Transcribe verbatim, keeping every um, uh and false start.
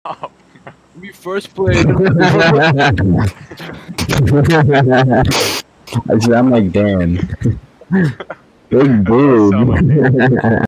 Stop. We first played. I said, I'm like, damn. Big That does sound like boob.